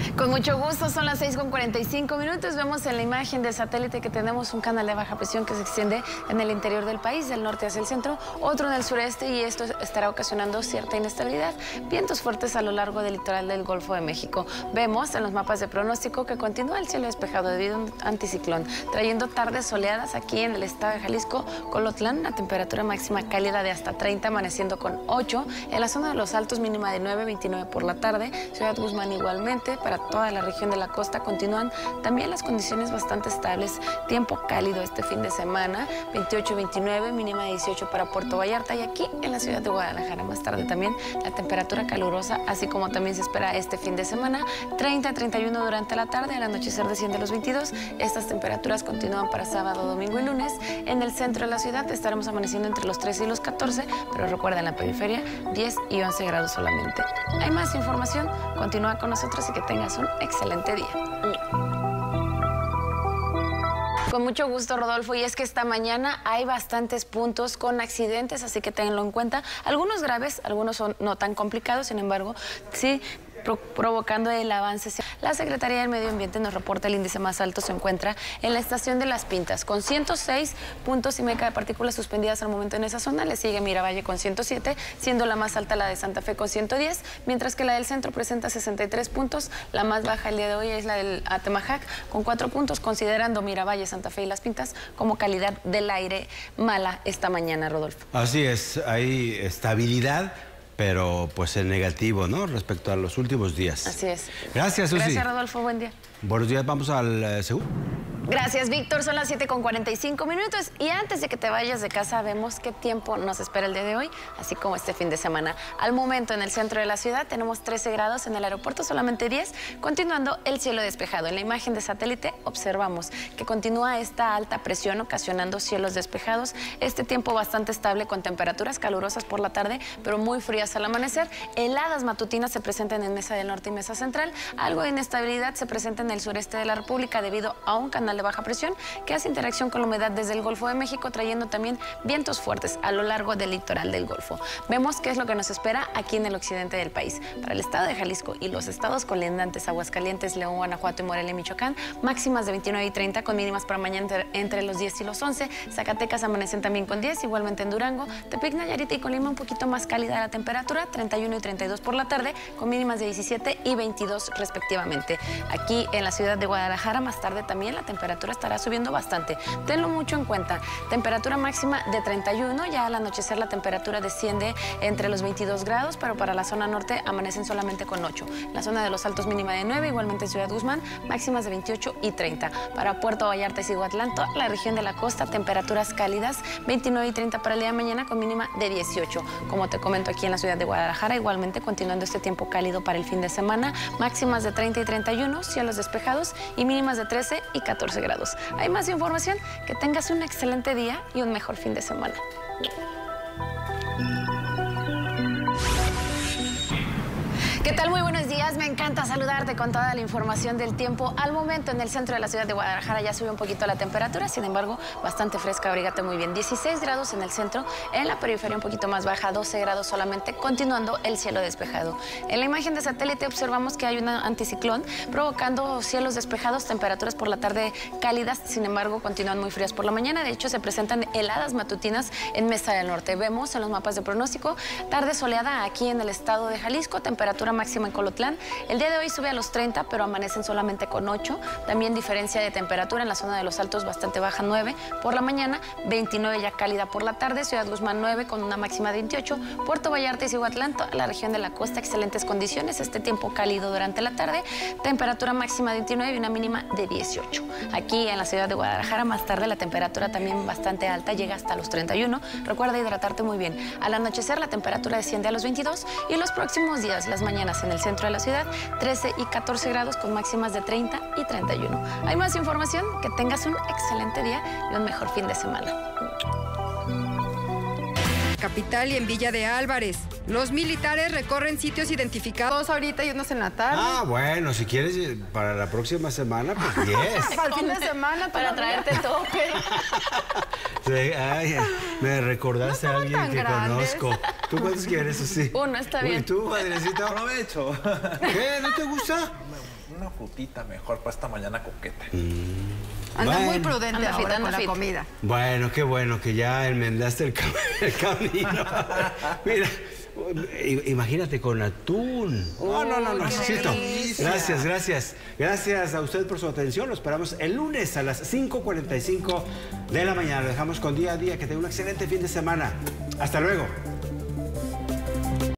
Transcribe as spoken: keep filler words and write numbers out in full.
Con mucho gusto, son las seis con cuarenta y cinco minutos. Vemos en la imagen de satélite que tenemos un canal de baja presión que se extiende en el interior del país, del norte hacia el centro, otro en el sureste, y esto estará ocasionando cierta inestabilidad. Vientos fuertes a lo largo del litoral del Golfo de México. Vemos en los mapas de pronóstico que continúa el cielo despejado debido a un anticiclón, trayendo tardes soleadas aquí en el estado de Jalisco, Colotlán, una temperatura máxima cálida de hasta treinta, amaneciendo con ocho. En la zona de los Altos, mínima de nueve, veintinueve por la tarde. Ciudad Guzmán igualmente. Para toda la región de la costa continúan también las condiciones bastante estables. Tiempo cálido este fin de semana, veintiocho, veintinueve, mínima de dieciocho para Puerto Vallarta, y aquí en la ciudad de Guadalajara más tarde también la temperatura calurosa, así como también se espera este fin de semana, treinta, treinta y uno durante la tarde, al anochecer desciende a los veintidós. Estas temperaturas continúan para sábado, domingo y lunes. En el centro de la ciudad estaremos amaneciendo entre los trece y los catorce, pero recuerda en la periferia diez y once grados solamente. Hay más información, continúa con nosotros y que tengas un excelente día. Con mucho gusto, Rodolfo, y es que esta mañana hay bastantes puntos con accidentes, así que tenganlo en cuenta. Algunos graves, algunos son no tan complicados, sin embargo, sí provocando el avance. La Secretaría del Medio Ambiente nos reporta el índice más alto se encuentra en la estación de Las Pintas, con ciento seis puntos y meca de partículas suspendidas al momento en esa zona. Le sigue Miravalle con ciento siete, siendo la más alta la de Santa Fe con ciento diez, mientras que la del centro presenta sesenta y tres puntos. La más baja el día de hoy es la del Atemajac, con cuatro puntos, considerando Miravalle, Santa Fe y Las Pintas como calidad del aire mala esta mañana, Rodolfo. Así es, hay estabilidad, pero pues en negativo, ¿no? Respecto a los últimos días. Así es. Gracias, Susi. Gracias, Rodolfo. Buen día. Buenos días, vamos al uh, segundo. Gracias, Víctor. Son las siete con cuarenta y cinco minutos y antes de que te vayas de casa vemos qué tiempo nos espera el día de hoy, así como este fin de semana. Al momento en el centro de la ciudad tenemos trece grados, en el aeropuerto solamente diez, continuando el cielo despejado. En la imagen de satélite observamos que continúa esta alta presión ocasionando cielos despejados, este tiempo bastante estable con temperaturas calurosas por la tarde, pero muy frías al amanecer. Heladas matutinas se presentan en Mesa del Norte y Mesa Central. Algo de inestabilidad se presenta en el sureste de la República debido a un canal de baja presión que hace interacción con la humedad desde el Golfo de México, trayendo también vientos fuertes a lo largo del litoral del Golfo. Vemos qué es lo que nos espera aquí en el occidente del país. Para el estado de Jalisco y los estados colindantes, Aguascalientes, León, Guanajuato y Morelia, Michoacán, máximas de veintinueve y treinta, con mínimas para mañana entre, entre los diez y los once. Zacatecas amanecen también con diez, igualmente en Durango. Tepic, Nayarit y Colima un poquito más cálida la temperatura, treinta y uno y treinta y dos por la tarde, con mínimas de diecisiete y veintidós respectivamente. Aquí en la ciudad de Guadalajara más tarde también la temperatura estará subiendo bastante. Tenlo mucho en cuenta. Temperatura máxima de treinta y uno, ya al anochecer la temperatura desciende entre los veintidós grados, pero para la zona norte amanecen solamente con ocho. La zona de los Altos mínima de nueve, igualmente en Ciudad Guzmán, máximas de veintiocho y treinta. Para Puerto Vallarta y Cihuatlán, toda la región de la costa, temperaturas cálidas, veintinueve y treinta para el día de mañana con mínima de dieciocho. Como te comento aquí en la ciudad de Guadalajara, igualmente continuando este tiempo cálido para el fin de semana, máximas de treinta y treinta y uno, cielos despejados y mínimas de trece y catorce grados. Hay más información, que tengas un excelente día y un mejor fin de semana. ¿Qué tal? Muy buenos días. Me encanta saludarte con toda la información del tiempo. Al momento en el centro de la ciudad de Guadalajara ya sube un poquito la temperatura, sin embargo, bastante fresca, abrígate muy bien. dieciséis grados en el centro, en la periferia un poquito más baja, doce grados solamente, continuando el cielo despejado. En la imagen de satélite observamos que hay un anticiclón provocando cielos despejados, temperaturas por la tarde cálidas, sin embargo, continúan muy frías por la mañana. De hecho, se presentan heladas matutinas en Mesa del Norte. Vemos en los mapas de pronóstico tarde soleada aquí en el estado de Jalisco, temperatura máxima en Colotlán. El día de hoy sube a los treinta, pero amanecen solamente con ocho. También diferencia de temperatura en la zona de los Altos bastante baja, nueve por la mañana, veintinueve ya cálida por la tarde. Ciudad Guzmán nueve con una máxima de veintiocho. Puerto Vallarta y Cihuatlán, toda la región de la costa, excelentes condiciones. Este tiempo cálido durante la tarde, temperatura máxima de veintinueve y una mínima de dieciocho. Aquí en la ciudad de Guadalajara más tarde la temperatura también bastante alta, llega hasta los treinta y uno. Recuerda hidratarte muy bien. Al anochecer la temperatura desciende a los veintidós y los próximos días, las mañanas en el centro de la ciudad, trece y catorce grados con máximas de treinta y treinta y uno. Hay más información, que tengas un excelente día y un mejor fin de semana. capital y en Villa de Álvarez. Los militares recorren sitios identificados ahorita y unos en la tarde. Ah, bueno, si quieres para la próxima semana, pues diez. Para el fin de semana. Para traerte tope. Sí, ay, me recordaste No a alguien tan que grandes. conozco. ¿Tú cuántos quieres? Sí. Uno, está bien. ¿Y tú, Adriancito? Aprovecho. ¿Qué? ¿No te gusta? Una frutita mejor para esta mañana coqueta. Anda Bueno. muy prudente Anda fit, ahora anda con la fit. comida. Bueno, qué bueno que ya enmendaste el, cam- el camino. Mira, i- imagínate con atún. No, no, no, no. qué Cito. delicia. Gracias, gracias. Gracias a usted por su atención. Lo esperamos el lunes a las cinco cuarenta y cinco de la mañana. Lo dejamos con día a día. Que tenga un excelente fin de semana. Hasta luego.